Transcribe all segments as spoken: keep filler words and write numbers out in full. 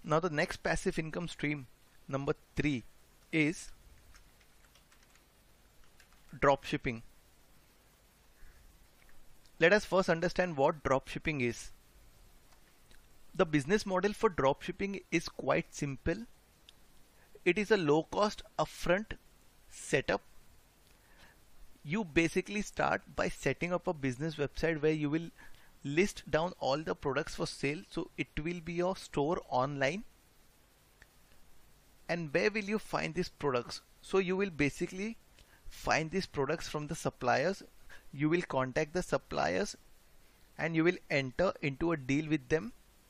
Now the next passive income stream, number three, is dropshipping. Let us first understand what dropshipping is. The business model for dropshipping is quite simple. It is a low cost upfront setup. You basically start by setting up a business website where you will list down all the products for sale. So it will be your store online. And where will you find these products? So you will basically find these products from the suppliers. You will contact the suppliers and you will enter into a deal with them.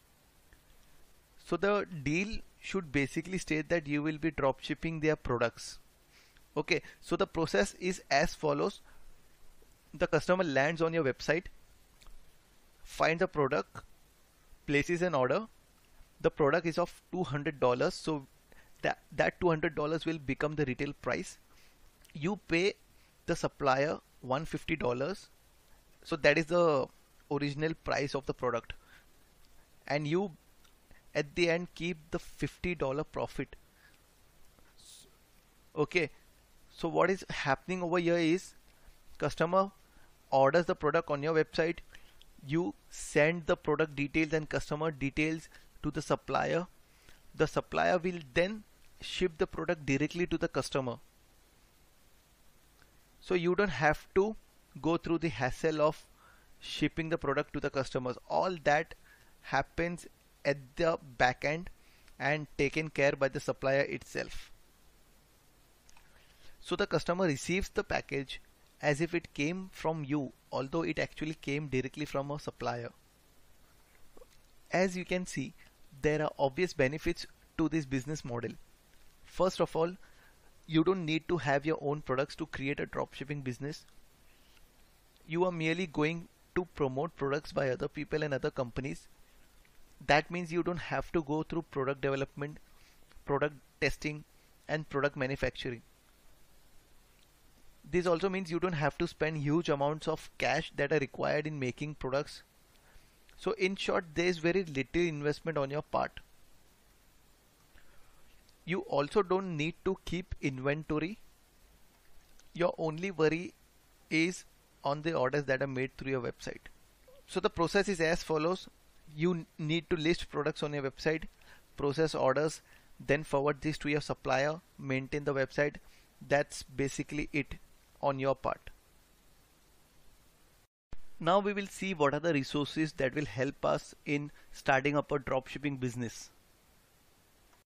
So the deal should basically state that you will be drop shipping their products. Okay, so the process is as follows. The customer lands on your website, finds a product, places an order. The product is of two hundred dollars, so that, that two hundred dollars will become the retail price. You pay the supplier one hundred fifty dollars, so that is the original price of the product, and you at the end keep the fifty dollar profit. Okay, so what is happening over here is customer orders the product on your website, you send the product details and customer details to the supplier. The supplier will then ship the product directly to the customer. So you don't have to go through the hassle of shipping the product to the customers. All that happens at the back end and taken care by the supplier itself. So the customer receives the package as if it came from you, although it actually came directly from a supplier. As you can see, there are obvious benefits to this business model. First of all, you don't need to have your own products to create a dropshipping business. You are merely going to promote products by other people and other companies. That means you don't have to go through product development, product testing, and product manufacturing. This also means you don't have to spend huge amounts of cash that are required in making products. So in short, there is very little investment on your part. You also don't need to keep inventory. Your only worry is on the orders that are made through your website. So the process is as follows. You need to list products on your website, process orders, then forward this to your supplier, maintain the website. That's basically it on your part. Now we will see what are the resources that will help us in starting up a dropshipping business.